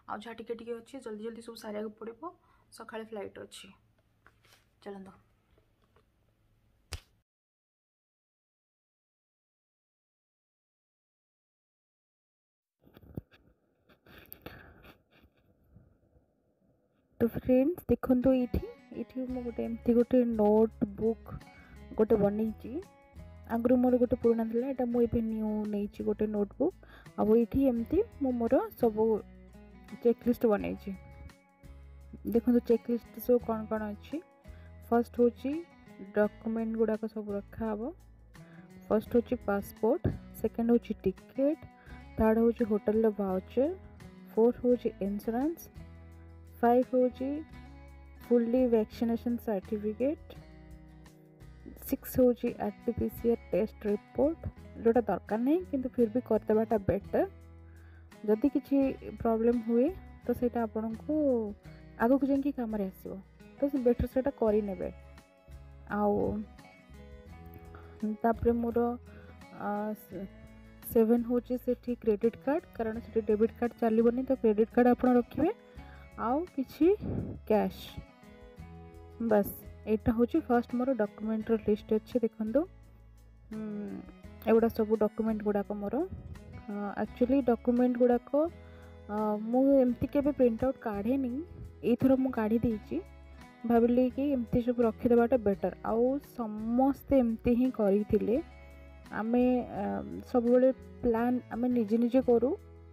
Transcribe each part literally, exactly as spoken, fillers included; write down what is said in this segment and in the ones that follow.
आउ जहाँ टिके टिके अच्छी जल्दी जल्दी सब सारे पड़ो सकाଳେ फ्लाइट अच्छी चलता। तो फ्रेंड्स देखो तो ये ये गोटे एमती गोटे नोटबुक गोटे बनई आगु मोर गोटे पुराना था यहाँ मुझे न्यू नहीं गोटे नोटबुक आउ ये एमती मु मोर सब चेकलिस्ट बनई देखो चेकलिस्ट सब कौन कौन अच्छी। फर्स्ट हूँ डॉक्यूमेंट गुड़ाक सब रखा हे। फर्स्ट हूँ पासपोर्ट, सेकेंड हूँ टिकेट, थर्ड हूँ होटल वाउचर, फोर्थ हूँ इंश्योरेंस, फाइव हूँ फुल्ली वैक्सीनेशन सर्टिफिकेट, सिक्स हूँ आरटीपीसीआर टेस्ट रिपोर्ट जोटा दरकार नहीं किंतु फिर भी करदेवाटा बेटर जदि किसी प्रॉब्लम हुए तो सेटा आपन को आगो को जाकि काम आसो तो बेटर से करे आउ तापर मोर सेवेन हूँ से क्रेडिट कार्ड कारण से डेबिट कार्ड चलनी तो क्रेडिट कार्ड आप रखिए आउ किसी कैश बस यहाँ हूँ फर्स्ट मोर डॉक्यूमेंट लिस्ट अच्छे देखो एगुड़ा सब डॉक्यूमेंट गुड़ाक मोर एक्चुअली डॉक्यूमेंट गुड़ाक मुझे केवे प्रिंट आउट काढ़े नहीं एथर मु काढ़ी देछि भाविली कि एमती सब रखिदेवाटा बेटर आउ समस्ते एमती ही करथिले आमे सब बेले प्लान आमे निजे निजे करू।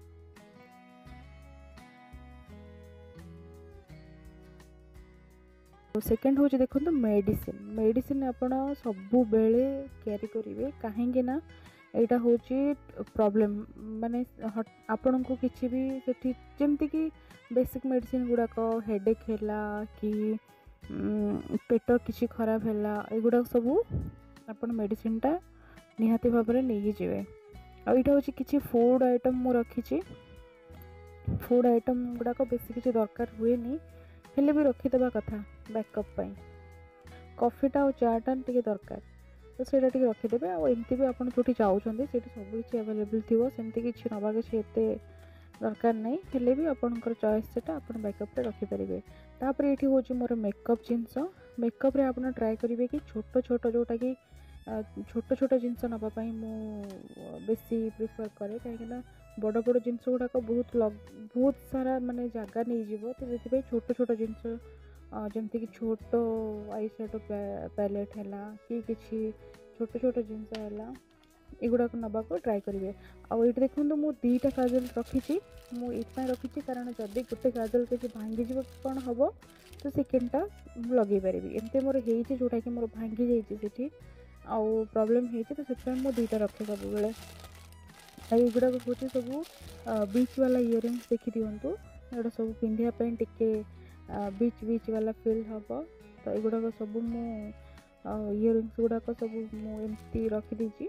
सेकेंड हूँ देखो तो मेडिसिन मेडिसिन आपण सबु बेले कैरी करेंगे कहीं ना यहाँ हूँ प्रॉब्लम माने आपण को किसी भी सेठी जमती कि बेसिक मेडिसिन गुड़ाक हेडेक है कि पेट किसी खराब है एगुड़ा सब आप मेडिसिन टा निहाती भाव में नहीं जाए। आईटा हूँ किसी फूड आइटम मु रखी फूड आइटम गुड़ाक बेसी किसी दरकार हुए नहीं हेले भी रखिदेवा कथा बैकअप कॉफीटा और चाटा टे दरकार तो सेटा टे रखिदेवे आमती भी आपड़ जो चाहते सब किसी अवेलेबल थी सेमती किसी नवा किसी एत दरकार नहीं हेले भी आपंकर चॉइस से आप बैकअप रखिपारे। तापर ये हूँ मोर मेकअप जिनस मेकअप आप ट्राए करेंगे कि छोट छोट जोटा कि छोट छोट जिनस नापी बेसी प्रिफर करे कहीं बड़ बड़ जिनस गुड़ाक बहुत लग बहुत सारा माने जगह नहीं तो ये छोट छोट जिनस जमती कि छोट आई शैडो पैलेट है कि किसी छोट छोट जिनस है एगुड़ा नवाक ट्राए करेंगे। आउ ये देखो मुझे दीटा काजल रखी मुझे रखी कारण जदि गोटे काजल किसी भांगी जी कौन हम तो सेकेंडटा लगे पारि एमती मोर हो जोटा कि मोर भांगी जाइए आउ प्रॉब्लम हो तो मुझे दीटा रखे सब बेले युड़ा हूँ सब बीच वाला इयरिंग्स देखी दिंतु एटा सब पिंधापी टिके बीच बीच वाला फील हम तो युड़ा सब मु इयरिंग्स गुड़ाक सब मुझे रखीदी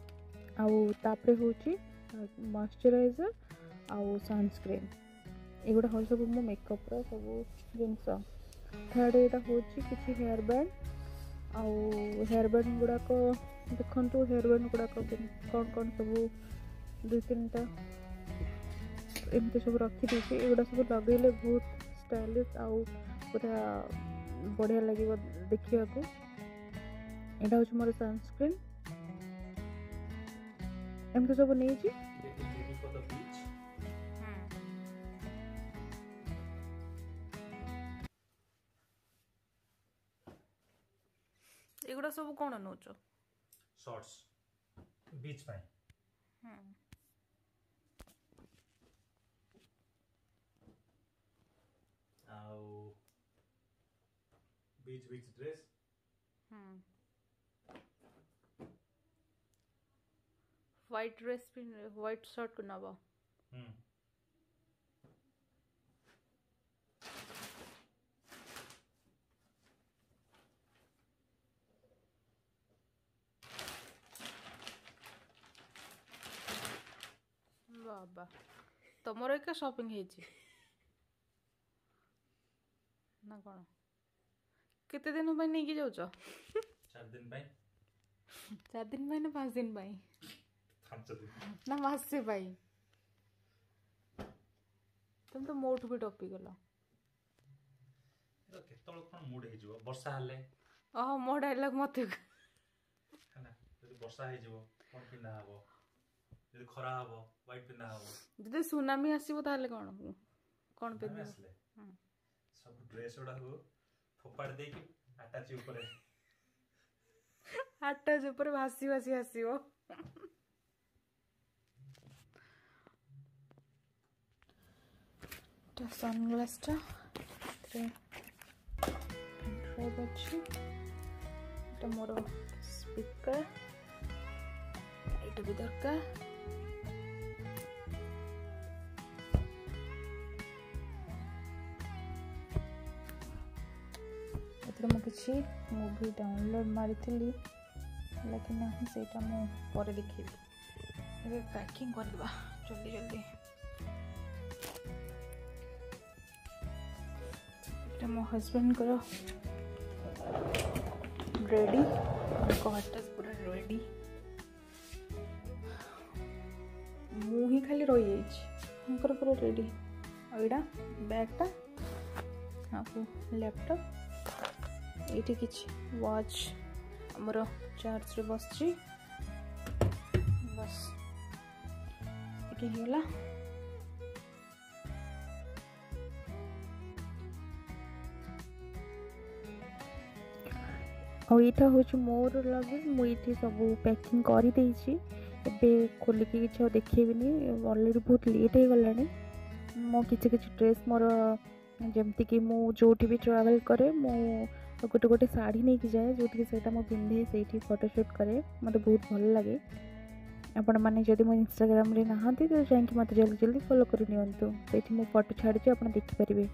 आउे हूँ मॉइस्चराइजर आउ सनस्क्रीन एगुड़ा हूँ सब मो मेकअप सब जिनस। थर्ड यहाँ हूँ किसी हेयर बैंड आउ हेयर बैंड गुड़ाक देखु हेयर बैंड गुड़ाक कौन कौन सब दुई तीन टा एमती सब रखी एगुड़ा सब लगेले बहुत स्टाइलिश आउ पूरा बढ़िया लगे देखा यहाँ हूँ मोर सनस्क्रीन एमती सब नहीं एगुड़ा सब कौन नौच शॉर्ट्स बीच पाए आउ beach beach dress white dress भी व्हाइट शर्ट को नवा हम्म बाबा तुमर एक शॉपिंग है ना कौन केते दिन पे नहीं जाऊच चार दिन पाई चार दिन पाई ना पाँच दिन पाई पांच दिन ना मासे पाई तुम तो मोठू भी टपी गल केतल कौन मूड हो वर्षा हेले ओह मो डायलॉग मत वर्षा हो कौन पिंधा हम जब खरा हम व्हाइट पिंधा हम जब सुनामी आसो ताले कौन कौन पिंध आसले सब ड्रेस गुड़ा फोपाड़ दे आटाची ऊपर आटाच ऊपर भासी भासी आसो सनग्लास टा अच्छी मोर स्पीकर ये भी दरकार एथर मुझे मूवी डाउनलोड मारी लेकिन नहीं सेटा मु पर देखी पैकिंग करवा जल्दी जल्दी मो हस्बैंड को रेडी कॉटस पूरा रेडी मु ही खाली रही जाइए पूरा रेडी एटा बैगटा हाँ लैपटॉप ये किसी वॉच आमर चार्ज रे बस बस ये आईटा हूँ मोर लगेज मुझे सब पैकिंग कर खोलिक किसी देखेबी अलरेडी बहुत लेट हो गलानी मो किसी किसी ड्रेस मोर जमती कि मु जोटी भी ट्रैवल करे मु गोटे गोटे शाढ़ी नहीं जाए जो से मो पिंधे से फोटोशूट करे मत बहुत भल लगे आपण मैंने जदि मो इंस्टाग्राम रे नहा तो जाकि मत जल्दी जल्दी फॉलो कर नियंतु मो फोटो छाड़ी आप देखिपारे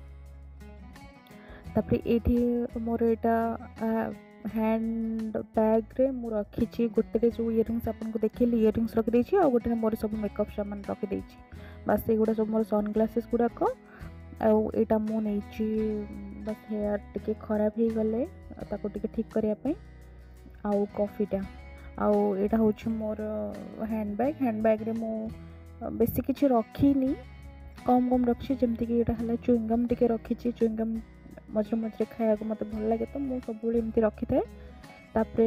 तापर ये मोर यहाँ हैंड बैग रे मु रखी गोटे जो इयरिंग्स आपको देखिए इयरिंग्स रखी आ गोटे मोर सब मेकअप सामान रखी बस ये सब मोर सन ग्लासेस गुड़ाक आईटा मु नहीं बस हेयर टिके खराब हो गले टिके ठीक करने आउ कॉफीटा आउ यहाँ हूँ मोर हैंड बैग हैंड बैग रे मु बेसी किसी रखीनी कम कम रखी जमती कि यहाँ चुईंगम टिके रखी चुईंगम मझे मझे खाया मत भल लगे तो मुझे सब एमती रखी थाए तापरे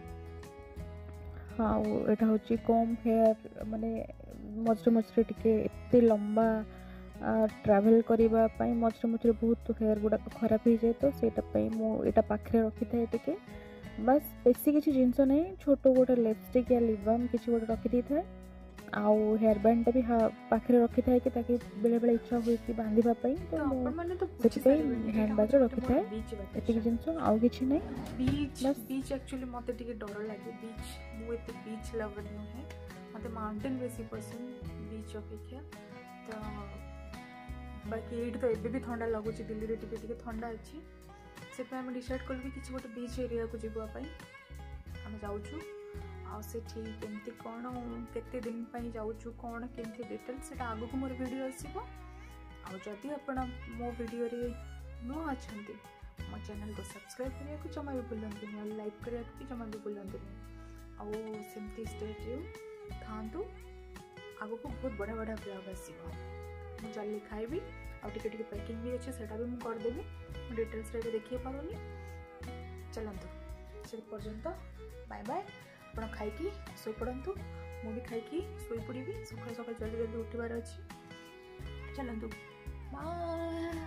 हाँ यहाँ हूँ कम हेयर माने मझे मझे टिके एते लंबा ट्रैवल करने मझे मझे बहुत हेयर गुड़ाक खराब हो जाए तो सेटाई मुझे पाखे रखी थाए टिके बस बेसी किसी जिनस नहीं छोट गोटे लिपस्टिक या लिप बाम किसी गोटे रखी था आउ हेयर बैंड भी पाखे रखी थाए कि ताकि बेले बेले इच्छा हुए कि बांधिबा पई तो से हैंड बैग रखी थाए एतिक जिनस आउ किछि नै बीच बीच एक्चुअली मते टिके डर लागे बीच मु एते बीच लवर नुहे मते माउंटेन बेसी पसंद बीच अपेक्षा तो बाकी एट तो एबे भी ठंडा लगुच दिल्ली रे टिके टिके ठंडा अछि से पे हम डिसाइड कर भी किसी गोटे बीच एरिया को जीवा पाई हम जाउछु आ से ठीक केमती कौन केते दिन पाई जाउछु कौन केमती डिटेल से आगो को मोर वीडियो आसीबो आ जदी आपण मो वीडियो रे नो अछंती मो चैनल को सब्सक्राइब करिया को जमा भी भूलंतु नहीं लाइक करिया को भी जमा भी भूलंतु नहीं आ सेमती स्टे ट्यून थांतु आगो को बहुत बड़ा बड़ा ब्लॉग आसीबो मु चली खाइबी आ टिके टिके पैकिंग भी अच्छे सेटा भी मु कर देबी डिटेल्स रे देखिए पारुनी चलंतु से पर्यंत बाय बाय आपण खाइकी सोई पड़ंतु मु भी खाइकी सोई पड़ीबी सकाळ सकाळ जल्दी जल्दी उठिबार अछि चलंतु बाय।